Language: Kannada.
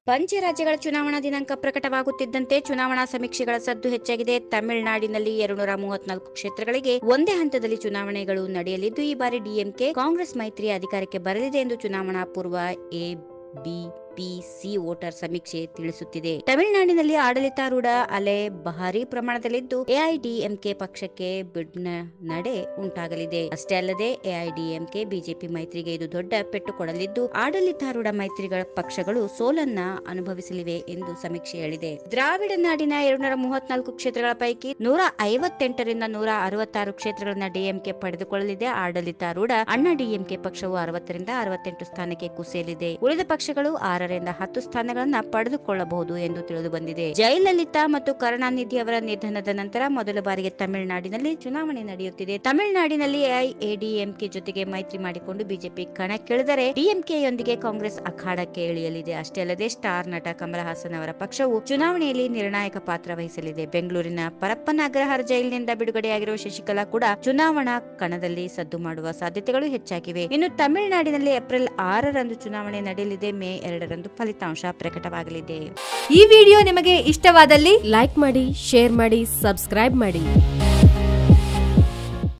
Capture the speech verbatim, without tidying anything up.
ಪಂಚ ರಾಜ್ಯಗಳ ಚುನಾವಣಾ ದಿನಾಂಕ ಪ್ರಕಟವಾಗುತ್ತಿದ್ದಂತೆ ಚುನಾವಣಾ ಸಮೀಕ್ಷೆಗಳ ಸದ್ದು ಹೆಚ್ಚಾಗಿದೆ. ತಮಿಳುನಾಡಿನಲ್ಲಿ ಎರಡ್ನೂರ ಮೂವತ್ನಾಲ್ಕು ಕ್ಷೇತ್ರಗಳಿಗೆ ಒಂದೇ ಹಂತದಲ್ಲಿ ಚುನಾವಣೆಗಳು ನಡೆಯಲಿದ್ದು, ಈ ಬಾರಿ ಡಿಎಂಕೆ ಕಾಂಗ್ರೆಸ್ ಮೈತ್ರಿ ಅಧಿಕಾರಕ್ಕೆ ಬರಲಿದೆ ಎಂದು ಚುನಾವಣಾ ಪೂರ್ವ A B P C voter ಸಮೀಕ್ಷೆ ತಿಳಿಸುತ್ತಿದೆ. ತಮಿಳುನಾಡಿನಲ್ಲಿ ಆಡಳಿತಾರೂಢ ಅಲೆ ಭಾರೀ ಪ್ರಮಾಣದಲ್ಲಿದ್ದು, ಎಐಎಡಿಎಂಕೆ ಪಕ್ಷಕ್ಕೆ ಬಿಡ್ನ ನಡೆ ಉಂಟಾಗಲಿದೆ. ಅಷ್ಟೇ ಅಲ್ಲದೆ ಎಐಎಡಿಎಂಕೆ ಬಿಜೆಪಿ ಮೈತ್ರಿಗೆ ಇದು ದೊಡ್ಡ ಪೆಟ್ಟು ಕೊಡಲಿದ್ದು, ಆಡಳಿತಾರೂಢ ಮೈತ್ರಿಗಳ ಪಕ್ಷಗಳು ಸೋಲನ್ನ ಅನುಭವಿಸಲಿವೆ ಎಂದು ಸಮೀಕ್ಷೆ ಹೇಳಿದೆ. ದ್ರಾವಿಡ ನಾಡಿನ ಎರಡ್ನೂರ ಮೂವತ್ನಾಲ್ಕು ಕ್ಷೇತ್ರಗಳ ಪೈಕಿ ನೂರ ಐವತ್ತೆಂಟರಿಂದ ನೂರ ಅರವತ್ತಾರು ಕ್ಷೇತ್ರಗಳನ್ನ ಡಿಎಂಕೆ ಪಡೆದುಕೊಳ್ಳಲಿದೆ. ಆಡಳಿತಾರೂಢ ಅಣ್ಣಾ ಡಿಎಂಕೆ ಪಕ್ಷವು ಅರವತ್ತರಿಂದ ಅರವತ್ತೆಂಟು ಸ್ಥಾನಕ್ಕೆ ಕುಸಿಯಲಿದೆ. ಉಳಿದ ಪಕ್ಷಗಳು ಆರರಿಂದ ಹತ್ತು ಸ್ಥಾನಗಳನ್ನ ಪಡೆದುಕೊಳ್ಳಬಹುದು ಎಂದು ತಿಳಿದು ಬಂದಿದೆ. ಜಯಲಲಿತಾ ಮತ್ತು ಕರುಣಾನಿಧಿ ಅವರ ನಿಧನದ ನಂತರ ಮೊದಲ ಬಾರಿಗೆ ತಮಿಳುನಾಡಿನಲ್ಲಿ ಚುನಾವಣೆ ನಡೆಯುತ್ತಿದೆ. ತಮಿಳುನಾಡಿನಲ್ಲಿ ಎಐಎಡಿಎಂಕೆ ಜೊತೆಗೆ ಮೈತ್ರಿ ಮಾಡಿಕೊಂಡು ಬಿಜೆಪಿ ಕಣಕ್ಕಿಳಿದರೆ, ಡಿಎಂಕೆಯೊಂದಿಗೆ ಕಾಂಗ್ರೆಸ್ ಅಖಾಡಕ್ಕೆ ಇಳಿಯಲಿದೆ. ಅಷ್ಟೇ ಅಲ್ಲದೆ ಸ್ಟಾರ್ ನಟ ಕಮಲ್ ಹಾಸನ್ ಅವರ ಪಕ್ಷವು ಚುನಾವಣೆಯಲ್ಲಿ ನಿರ್ಣಾಯಕ ಪಾತ್ರ ವಹಿಸಲಿದೆ. ಬೆಂಗಳೂರಿನ ಪರಪ್ಪನ ಅಗ್ರಹಾರ ಜೈಲಿನಿಂದ ಬಿಡುಗಡೆಯಾಗಿರುವ ಶಶಿಕಲಾ ಕೂಡ ಚುನಾವಣಾ ಕಣದಲ್ಲಿ ಸದ್ದು ಮಾಡುವ ಸಾಧ್ಯತೆಗಳು ಹೆಚ್ಚಾಗಿವೆ. ಇನ್ನು ತಮಿಳುನಾಡಿನಲ್ಲಿ ಏಪ್ರಿಲ್ ಆರರಂದು ಚುನಾವಣೆ ನಡೆಯಲಿದೆ. ಮೇ ಎರಡರಂದು ಫಲಿತಾಂಶ ಪ್ರಕಟವಾಗಲಿದೆ. ಈ ವಿಡಿಯೋ ನಿಮಗೆ ಇಷ್ಟವಾದಲ್ಲಿ ಲೈಕ್ ಮಾಡಿ, ಶೇರ್ ಮಾಡಿ, ಸಬ್ಸ್ಕ್ರೈಬ್ ಮಾಡಿ.